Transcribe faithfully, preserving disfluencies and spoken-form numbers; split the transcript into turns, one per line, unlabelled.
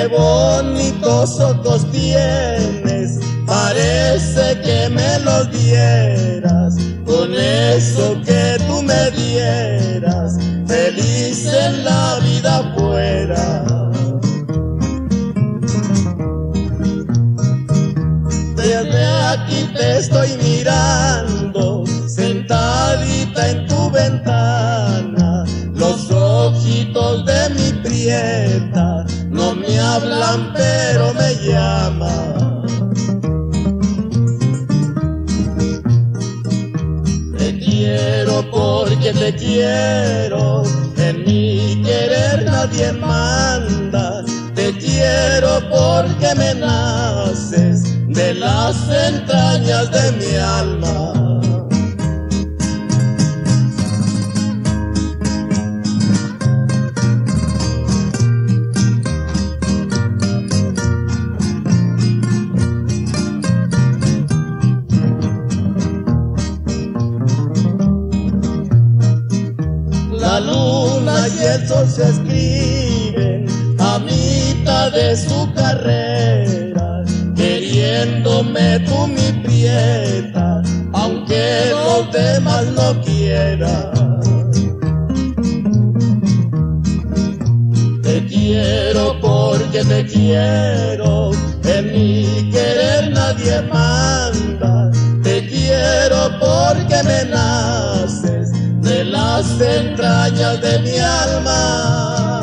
qué bonitos ojos tienes, parece que me los dieras, con eso que tú me dieras, feliz en la vida fuera. Desde aquí te estoy mirando, sentadita en tu ventana, los ojitos de mi prieta no me hablan pero me llaman. Te quiero porque te quiero, en mi querer nadie manda. Te quiero porque me naces de las entrañas de mi alma. La luna y el sol se escriben a mitad de su carrera, queriéndome tú mi prieta, aunque los demás no quieran. Te quiero porque te quiero, en mi querer nadie manda. Te quiero porque me naces de las entrañas de mi alma.